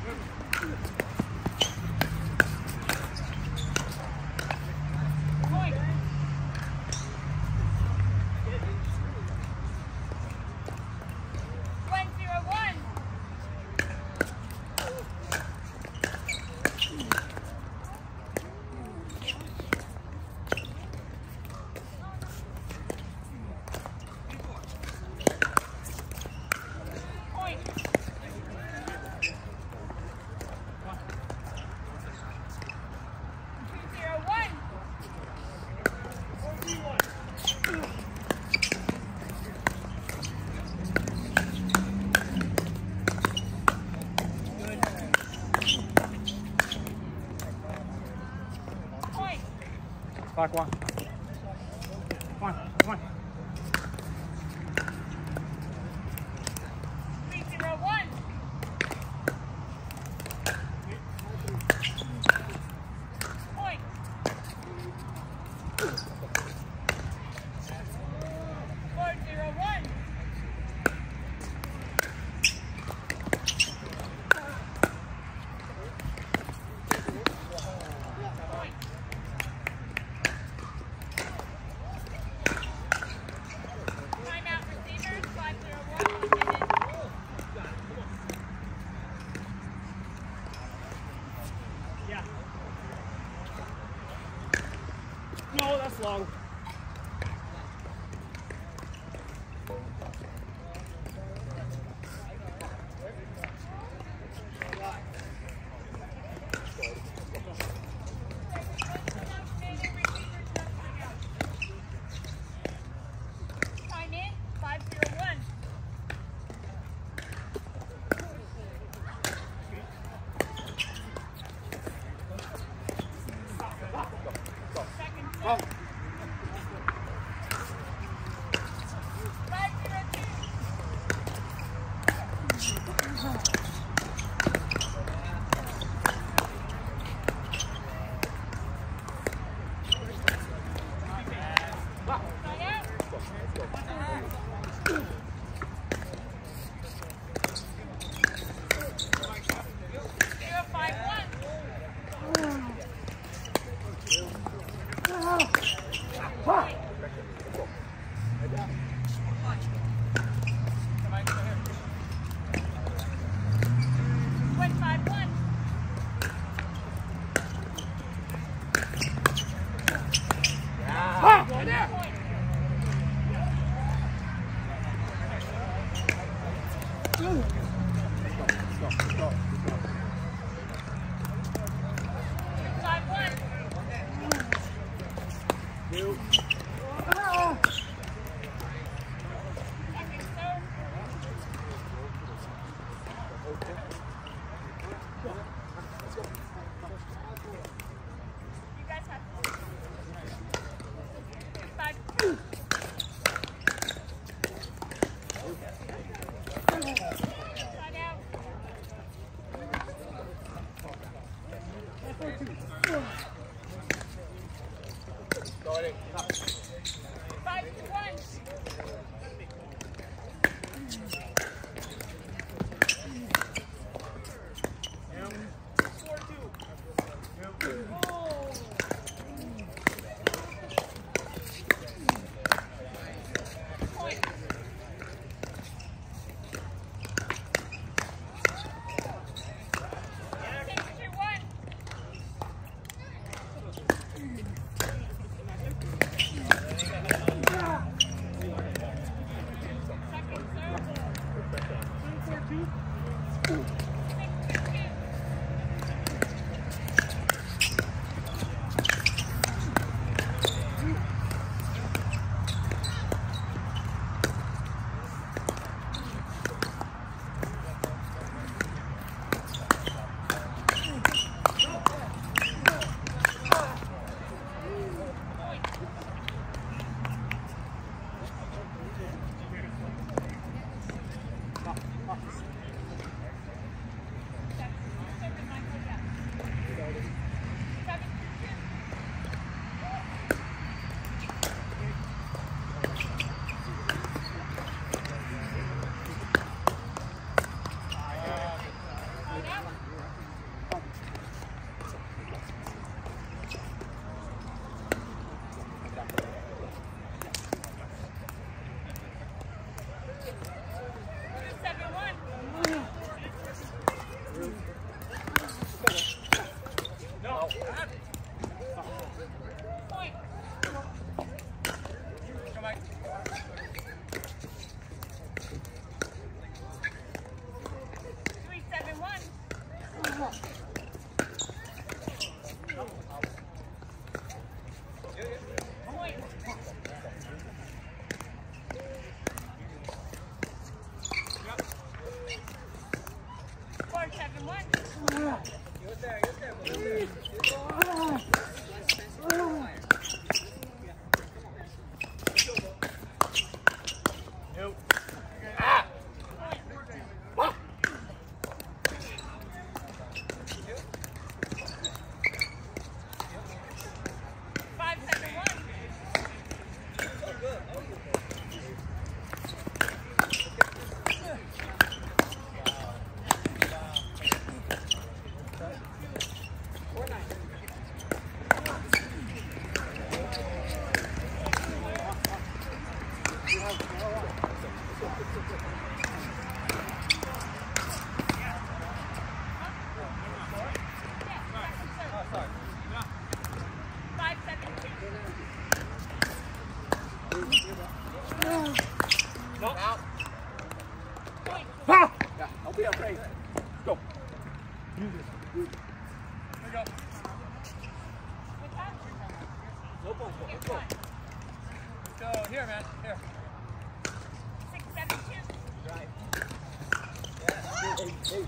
Clock one. Come on, come on. 3-0-1. Point. 4-0-1. No, that's long. Time in, 5-0-1. Oh. 5-1. Don't be afraid. Go. There you go. No ball. Let's go. Let's go. Here, man. Here. 6, 7, 2. Right. Yeah. Hey.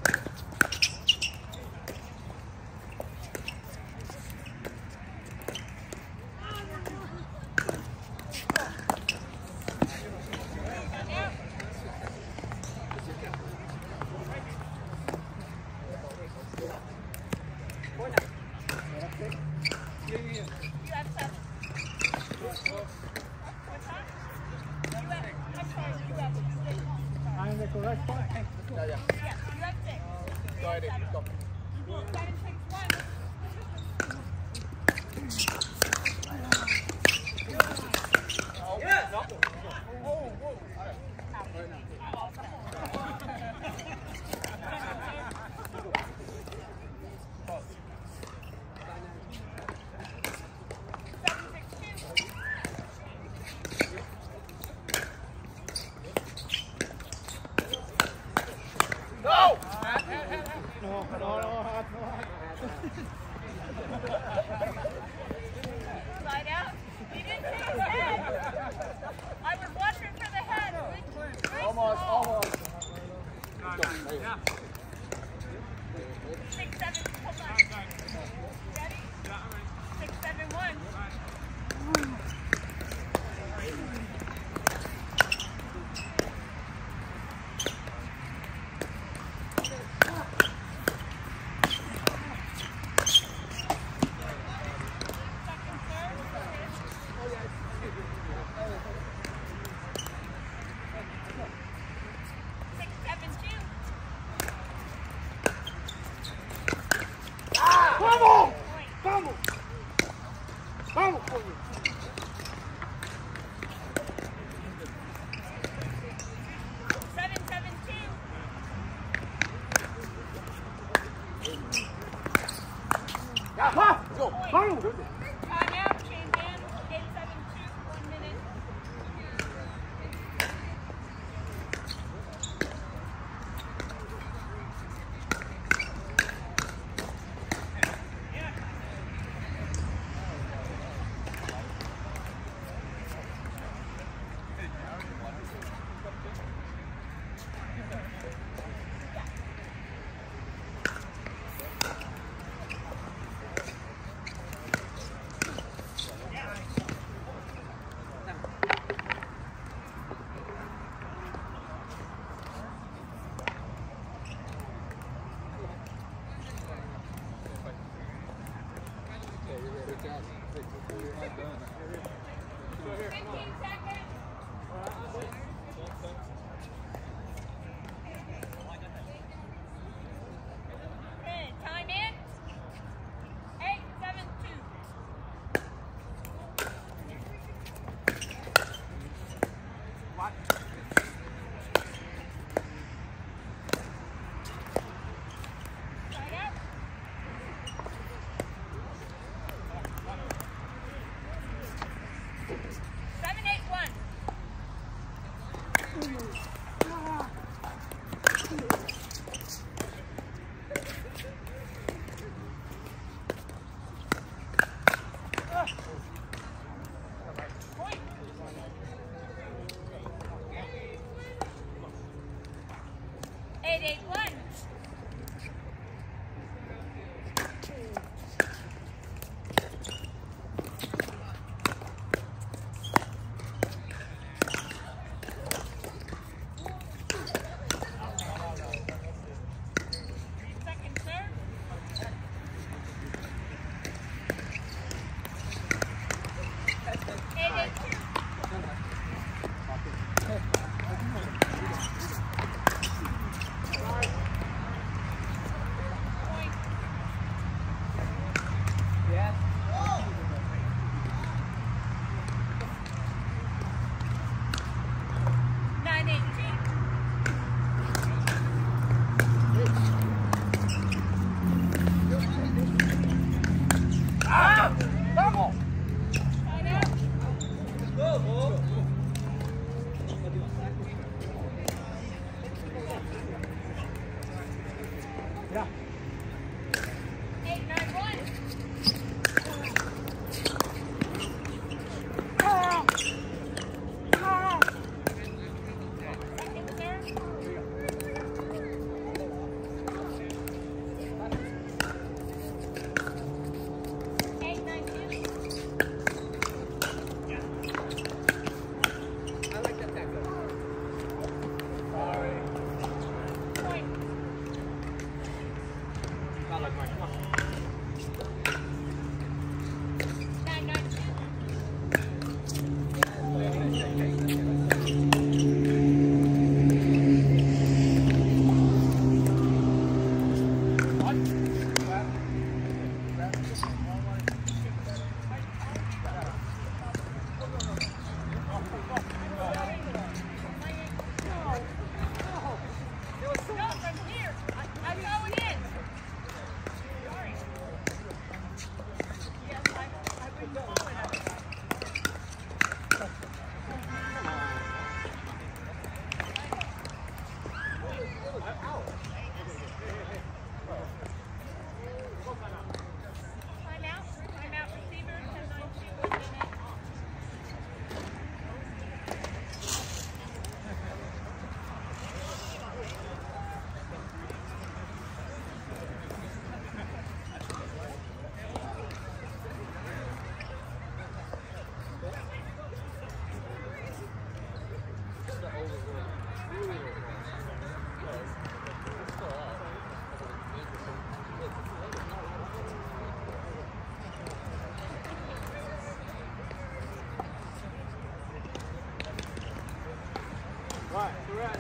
The correct spot. Hey, let's go. Yeah, you have 6. Go ahead, let's go. 7, 6, 1. Yes! No. Oh, whoa. All right. Right now. 6, 7, hold on. Ready? 6, 7, 1. ¡Vamos! ¡Vamos! ¡Vamos, coño! 7, 7, 2. ¡Ya, va! ¡Go! ¡Vamos! Time out, change in. 8, 7, 2, 1 minute. Okay, time in. 8, 7, 2. What? Side out. 7, 8, 1. Point. 8, 8, 1. Yeah. 8, 9, 1. Right, so we're at 10-9-2.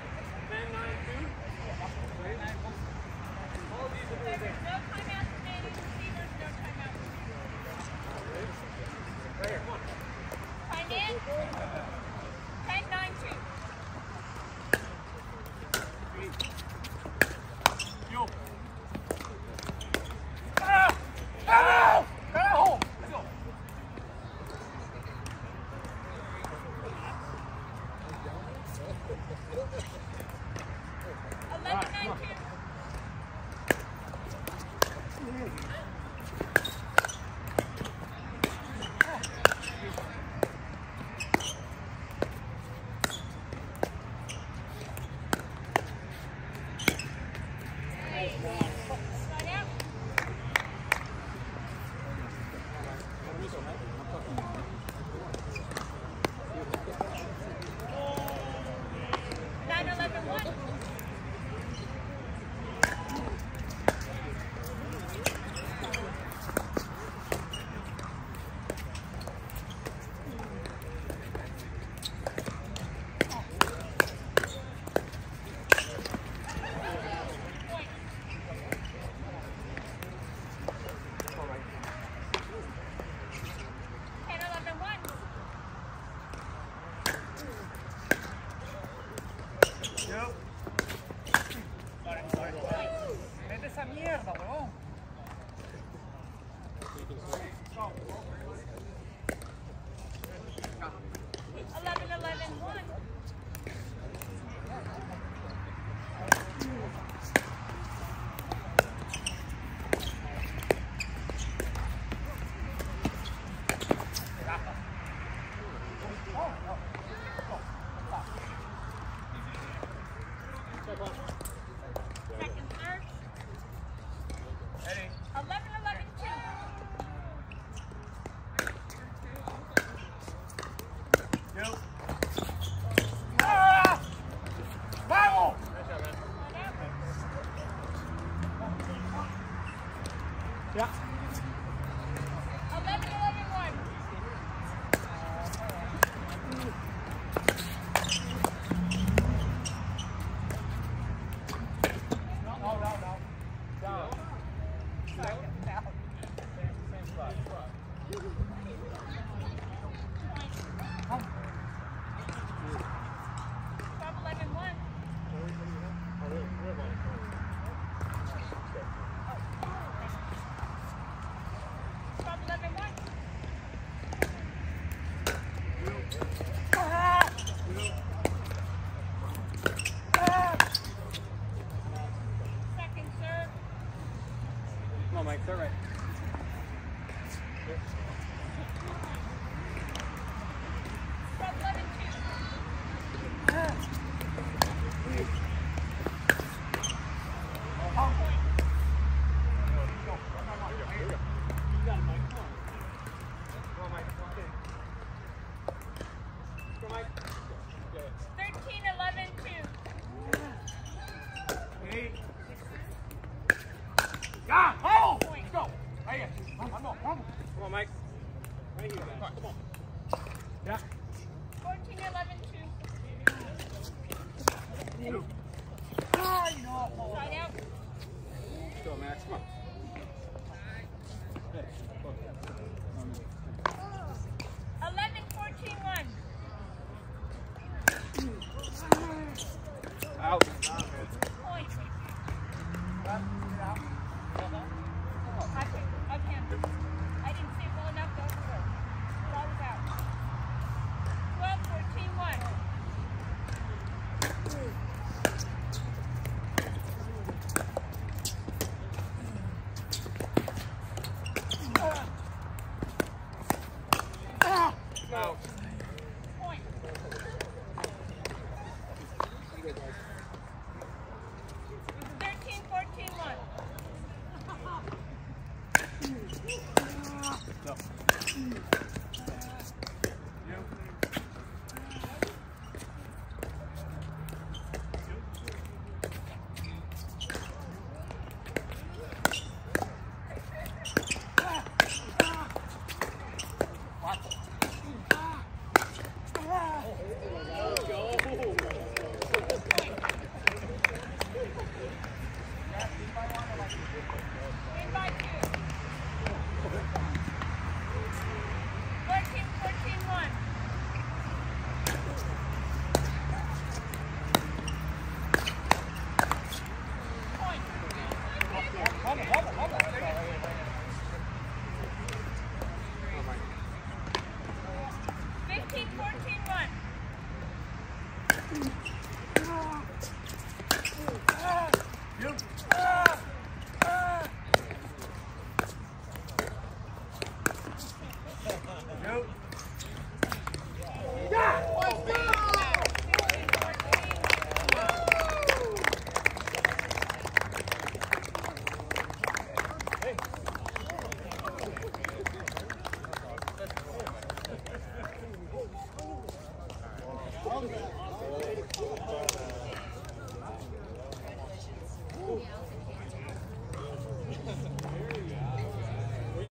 All these are There's no timeout remaining. Receivers, no timeout. right here, come on. Time in. 10-9-2. Yo. Ah! Ow! Ow! Let's go. 11-9-2. Slide out. Nine, 11, 1. Vete esa mierda, huevón. Second, third. Ready? 11-11-2. Yo. Ah! Vamos! Yeah. 11-11-1. No. Down. Second, down. Same spot. Come. 12-11-1. on, Mike. Start right. From 11-2. Come on, Mike. Right here, guys. Come on. Yeah. 14-11-2. Side out. Let's go, Max. Come on. Hey, 11-14-1. Out. Point. I can't. I didn't see it well enough to overrule. Ball is out. 12-14-1. Out. Point. 13-14-1. No. Win by 2. 14-14-1. Point. 15-14-1.